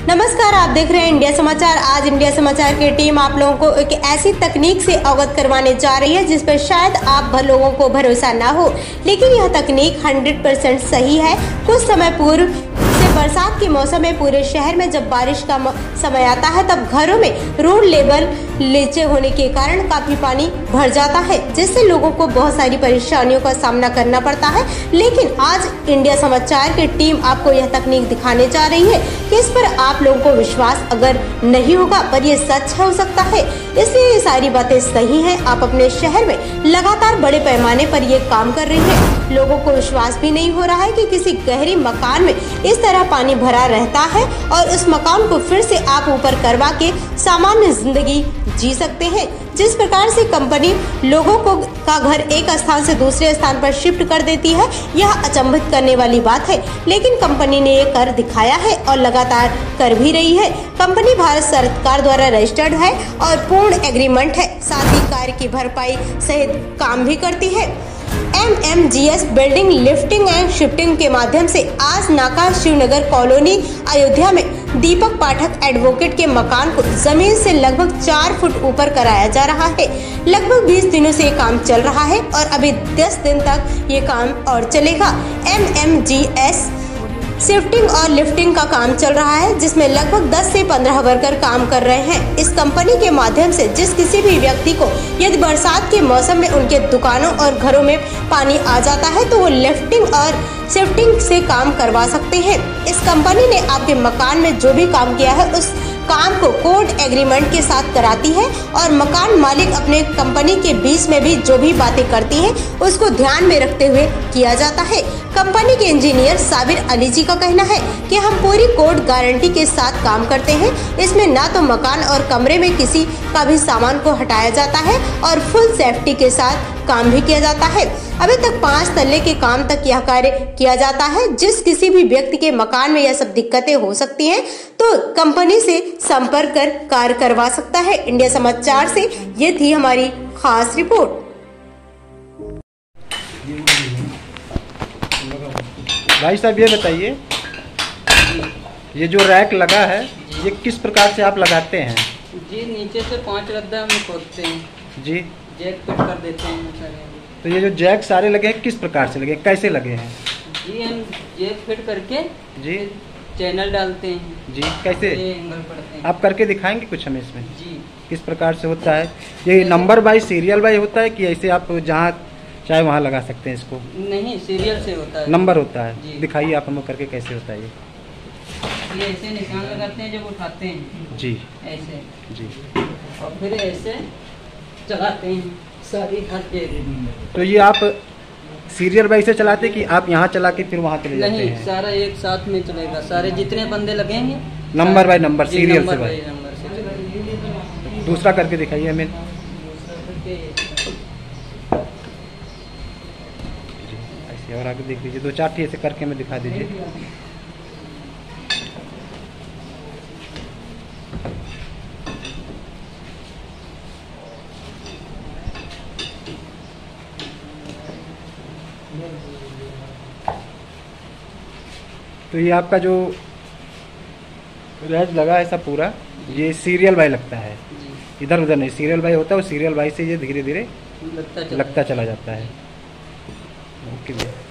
नमस्कार, आप देख रहे हैं इंडिया समाचार। आज इंडिया समाचार की टीम आप लोगों को एक ऐसी तकनीक से अवगत करवाने जा रही है जिस पर शायद आप लोगों को भरोसा ना हो, लेकिन यह तकनीक 100% सही है। कुछ समय पूर्व से बरसात के मौसम में पूरे शहर में जब बारिश का समय आता है तब घरों में रोड लेवल नीचे होने के कारण काफी पानी भर जाता है, जिससे लोगों को बहुत सारी परेशानियों का सामना करना पड़ता है। लेकिन आज इंडिया समाचार की टीम आपको यह तकनीक दिखाने जा रही है कि इस पर आप लोगों को विश्वास अगर नहीं होगा पर यह सच हो सकता है, इसलिए ये सारी बातें सही हैं। आप अपने शहर में लगातार बड़े पैमाने पर ये काम कर रही है। लोगों को विश्वास भी नहीं हो रहा है कि किसी गहरी मकान में इस तरह पानी भरा रहता है और उस मकान को फिर से आप ऊपर करवा के सामान्य जिंदगी जी सकते हैं। जिस प्रकार से कंपनी लोगों का घर एक स्थान से दूसरे स्थान पर शिफ्ट कर देती है, यह अचंभित करने वाली बात है, लेकिन कंपनी ने ये कर दिखाया है और लगातार कर भी रही है। कंपनी भारत सरकार द्वारा रजिस्टर्ड है और पूर्ण एग्रीमेंट है, साथ ही कार्य की भरपाई सहित काम भी करती है। MMGS building lifting and shifting के माध्यम से आज नाका शिवनगर कॉलोनी अयोध्या में दीपक पाठक एडवोकेट के मकान को जमीन से लगभग 4 फुट ऊपर कराया जा रहा है। लगभग 20 दिनों से ये काम चल रहा है और अभी 10 दिन तक ये काम और चलेगा। MMGS शिफ्टिंग और लिफ्टिंग का काम चल रहा है, जिसमें लगभग 10 से 15 वर्कर काम कर रहे हैं। इस कंपनी के माध्यम से जिस किसी भी व्यक्ति को यदि बरसात के मौसम में उनके दुकानों और घरों में पानी आ जाता है तो वो लिफ्टिंग और शिफ्टिंग से काम करवा सकते हैं। इस कंपनी ने आपके मकान में जो भी काम किया है उस काम को कोड एग्रीमेंट के साथ कराती है और मकान मालिक अपने कंपनी के बीच में भी जो भी बातें करती है उसको ध्यान में रखते हुए किया जाता है। कंपनी के इंजीनियर साबिर अली जी का कहना है कि हम पूरी कोड गारंटी के साथ काम करते हैं। इसमें ना तो मकान और कमरे में किसी का भी सामान को हटाया जाता है और फुल सेफ्टी के साथ काम भी किया जाता है। अभी तक 5 तल्ले के काम तक यह कार्य किया जाता है। जिस किसी भी व्यक्ति के मकान में यह सब दिक्कतें हो सकती हैं तो कंपनी से संपर्क कर कार्य करवा सकता है। इंडिया समाचार से ये थी हमारी खास रिपोर्ट। भाई साहब, ये बताइए, ये जो रैक लगा है ये किस प्रकार से आप लगाते हैं? जी, नीचे से 5 गद्दा हम खोदते हैं जी, जैक फिट कर देते हैं सारे। तो ये जो जैक सारे लगे हैं किस प्रकार से लगे, कैसे लगे हैं? जी, हम जैक फिट करके जी चैनल डालते हैं। जी, कैसे एंगल पड़ते हैं। आप करके दिखाएंगे कुछ हमें इसमें? जी, किस प्रकार से होता है? ये नंबर बाई सीरियल बाई होता है कि ऐसे आप जहाँ चाहे वहाँ लगा सकते हैं इसको? नहीं, सीरियल से होता है। नंबर होता है? जी। दिखाइए आप हमें करके कैसे होता है ये ऐसे निशान लगाते हैं जब उठाते हैं। जी ऐसे जी, और फिर ऐसे चलाते हैं सारी हर जगह। तो ये आप सीरियल बाई से चलाते कि आप यहाँ चला के फिर वहाँ चले जाते नहीं, हैं? सारा एक साथ में चलेगा। सारे जितने बंदे लगेंगे नंबर बाय नंबर, जी, सीरियल से नंबर बाई। बाई नंबर से चलेगा। दूसरा करके दिखाइए हमें। ऐसे और आगे देख लीजिए, 2-4 ठी ऐसे करके हमें दिखा दीजिए। तो ये आपका जो रैज लगा है सब पूरा, ये सीरियल बाई लगता है, इधर उधर नहीं, सीरियल बाई होता है। वो सीरियल बाई से ये धीरे धीरे लगता चला जाता है। ओके।